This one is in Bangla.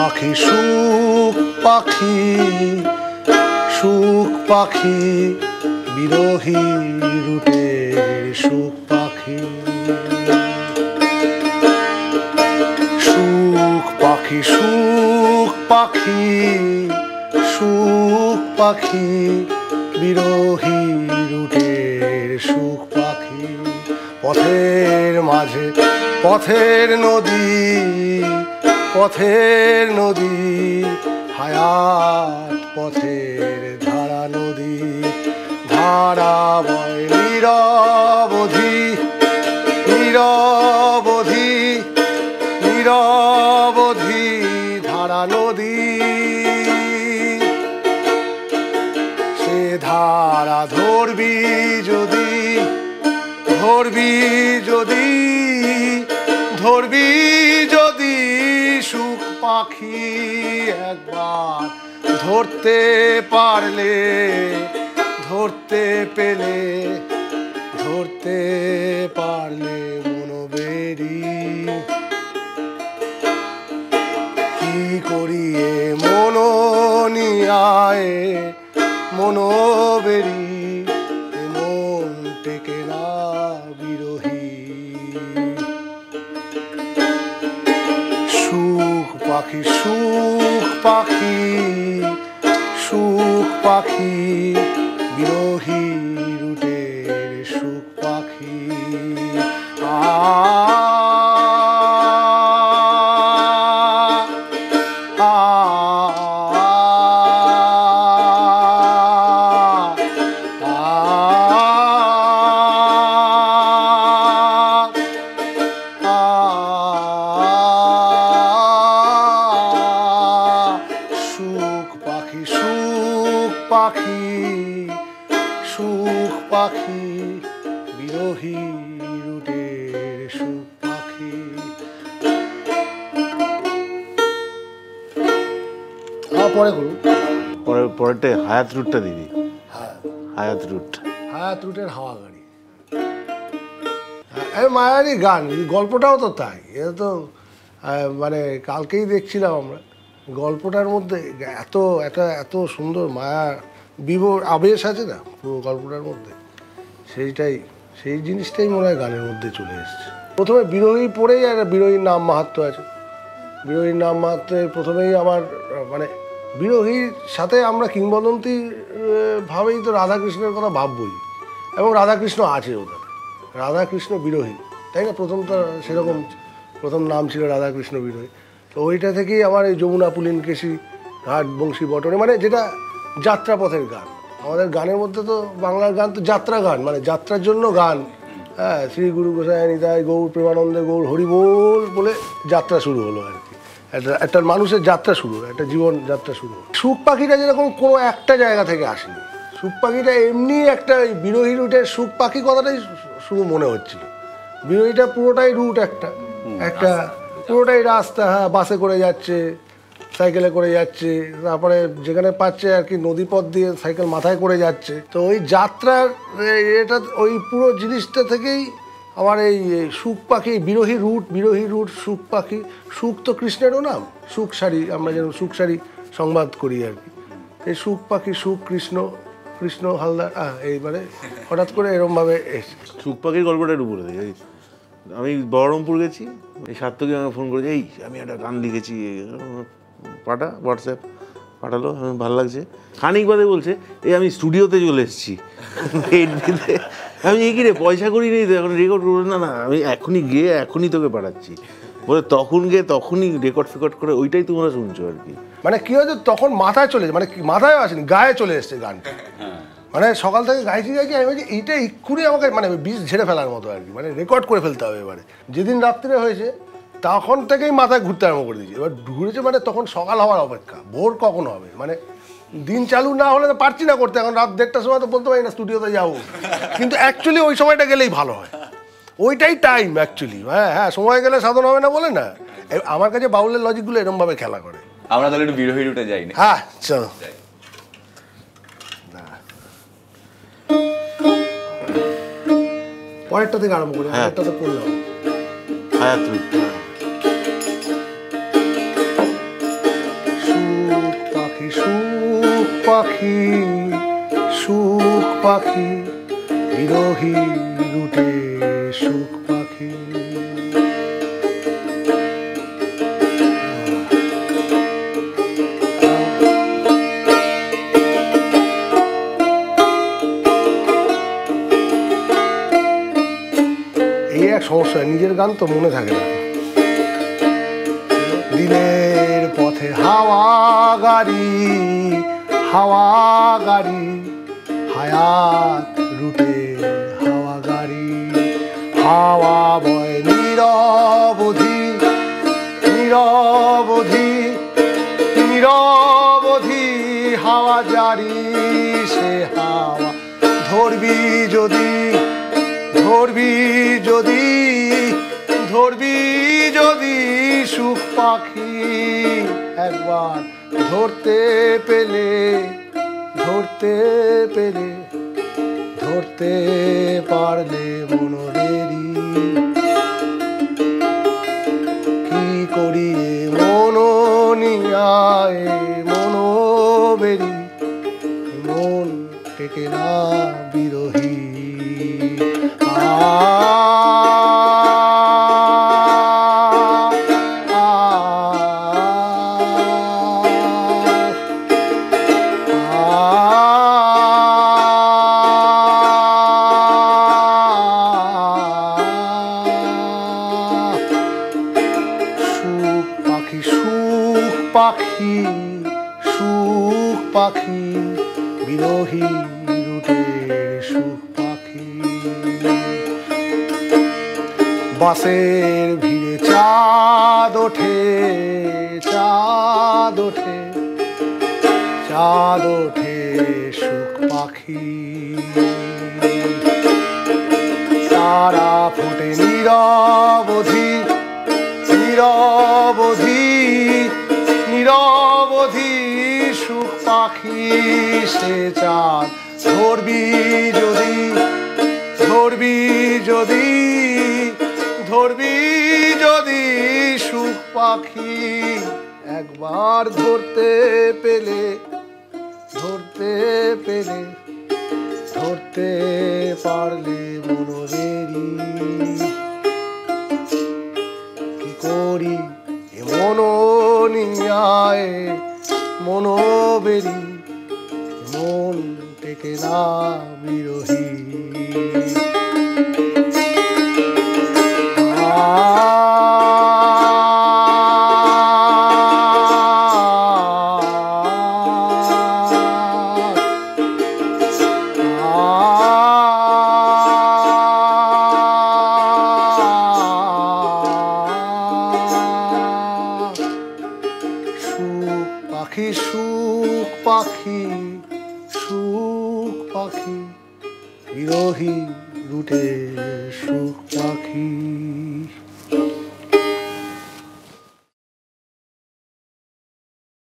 পাখি সুখ পাখি, সুখ পাখি বিরোহী রুটের সুখ পাখি। সুখ পাখি সুখ পাখি, সুখ পাখি বিরোহী রুটের সুখ পাখি। পথের মাঝে পথের নদী, পথের নদী হায়াত পথের ধারা নদী। ধারা বয় নিরবধি, নিরবধি, নিরবধি ধারা নদী। সে ধারা ধরবি যদি, ধরবি যদি, ধরবি যদি সুখ পাখি একবার ধরতে পারলে, ধরতে পেলে, ধরতে পারলে মনোবেরি। কি করিয়ে মনো নিয়ায় মনোবেরি, মন টেকে না বিরোহী। সুখ পাখি সুখ পাখি, সুখ পাখি বিরোহী রুটের সুখ পাখি। সুখ পাখি বিরোহী রুটের সুখ পাখি। পরে করুন, পরেরটা হায়াত রুটটা দিবি। হায়াত রুট, হায়াত রুটের হাওয়া গাড়ি। মায়ারি গান, গল্পটাও তো তাই। এটা তো মানে কালকেই দেখছিলাম আমরা, গল্পটার মধ্যে এত একটা এত সুন্দর মায়া বিভোর আবেশ আছে না পুরো গল্পটার মধ্যে। সেইটাই, সেই জিনিসটাই মনে হয় গানের মধ্যে চলে এসছে। প্রথমে বিরোহী পড়েই একটা বিরোহীর নাম মাহাত্ম্য আছে। বিরোহীর নাম মাহাত্ম্যে প্রথমেই আমার মানে বিরোহীর সাথে আমরা কিংবদন্তি ভাবেই তো রাধাকৃষ্ণের কথা ভাববই, এবং রাধাকৃষ্ণ আছে ওদের। রাধাকৃষ্ণ বিরোহী, তাই না? প্রথম তো সেরকম প্রথম নাম ছিল রাধাকৃষ্ণ বিরোহী। তো ওইটা থেকেই আমার এই যমুনা পুলিন কেশি ঘাট বংশী বটনে, মানে যেটা যাত্রাপথের গান। আমাদের গানের মধ্যে তো বাংলার গান তো যাত্রা গান, মানে যাত্রার জন্য গান। হ্যাঁ, শ্রী গুরু গোসাই নিতাই গৌর প্রেমানন্দে গৌর হরি বল বলে যাত্রা শুরু হলো আর কি। একটা মানুষের যাত্রা শুরু, একটা জীবন যাত্রা শুরু। সুখ পাখিটা যেরকম কোনো একটা জায়গা থেকে আসেনি, সুখ পাখিটা এমনি একটা বিরোহী রুটের সুখ পাখি কথাটাই শুরু মনে হচ্ছিল। বিরোহীটা পুরোটাই রুট, একটা একটা পুরোটাই রাস্তা। হ্যাঁ, বাসে করে যাচ্ছে, সাইকেলে করে যাচ্ছে, তারপরে যেখানে পাচ্ছে আর কি নদী পথ দিয়ে সাইকেল মাথায় করে যাচ্ছে। তো ওই যাত্রার এটা ওই পুরো জিনিসটা থেকেই আমার এই সুখ পাখি বিরোহী রুট সুখ পাখি। সুখ তো কৃষ্ণেরও নাম, সুখ সারি, আমরা যেন সুখ সারি সংবাদ করি আর কি। এই সুখ পাখি, সুখ কৃষ্ণ, কৃষ্ণ হালদার, এইবারে হঠাৎ করে এরমভাবে সুখ পাখির গল্পটা একটু বলে দিই। আমি বহরমপুর গেছি, এই সার্থকী আমাকে ফোন করেছে, এই আমি একটা গান লিখেছি, পাঠা, হোয়াটসঅ্যাপ পাঠালো, ভালো লাগছে। খানিক বাদে বলছে, এই আমি স্টুডিওতে চলে এসেছি। আমি কি রে, পয়সা করি নেই তো এখন রেকর্ড করবো? না না, আমি এখনই গিয়ে এখনই তোকে পাঠাচ্ছি বলে তখন গিয়ে তখনই রেকর্ড ফেকর্ড করে ওইটাই তোমরা শুনছো আর কি। মানে কি হয়েছে তখন মাথায় চলে, মানে মাথায় আসেনি, গায়ে চলে এসছে গানটা। মানে সকাল থেকে গাইছি আমি বলছি এইটা এক্ষুনি আমাকে মানে বীজ ঝেড়ে ফেলার মতো আর কি, মানে রেকর্ড করে ফেলতে হবে। এবারে যেদিন রাত্রে হয়েছে তখন থেকেই মাথায় ঘুরতে আরম্ভ করে দিয়েছি। এবার ঘুরেছে মানে তখন সকাল হওয়ার অপেক্ষা, ভোর কখন হবে, মানে দিন চালু না হলে তো পারছি না করতে। এখন রাত 1টার সময় তো বলতে পারি না স্টুডিওতে যাবো, কিন্তু অ্যাকচুয়ালি ওই সময়টা গেলেই ভালো হয়, ওইটাই টাইম অ্যাকচুয়ালি। হ্যাঁ হ্যাঁ, সময় গেলে সাধন হবে না বলে না। আমার কাছে বাউলের লজিকগুলো এরমভাবে খেলা করে। আমরা তাহলে একটু বিরোহী রুটে যাই না? হ্যাঁ চলো, পরেরটা থেকে আরম্ভ করি। পরেরটা তো করলাম হায়াত রুট। পাখি সুখ পাখি, সুখ পাখি বিরোহী রুটে সুখ পাখি। এই এক সমস্যা, নিজের গান তো মনে থাকে না। দিনের পথে হাওয়া গাড়ি, হাওয়া গাড়ি হায়াত রুটে হাওয়া গাড়ি, হাওয়া বয় নিরবধি, নিরবধি নিরবধি হাওয়া জারি, সে হাওয়া ধরবি যদি, ধরবি যদি, ধরবি যদি সুখ পাখি, একবার ধরতে পেলে, ধরতে পেলে, ধরতে পারলে মনোরেরি, কি করি মনো নিয়ায় মনো বেরি, মন টেকে না বিরোহী। পাখি সুখ পাখি বিরোহী রুটে সুখ পাখি, বাসের ভিড়ে চাঁদ ওঠে, চাঁদ ওঠে, চাঁদ ওঠে সুখ পাখি, তারা ফোটে নিরবধি, নিরবধি নিরবধি সুখ পাখি, সে চাঁদ ধরবি যদি, ধরবি যদি, ধরবি যদি সুখ পাখি, একবার ধরতে পেলে, ধরতে পেলে, ধরতে পারলে মনোরেরি, কি করি মনো নিয়ায় মনো বেরি, মন টেকে না বিরোহী। পাখি সুখ পাখি, সুখ পাখি বিরোহী রুটে সুখ পাখি।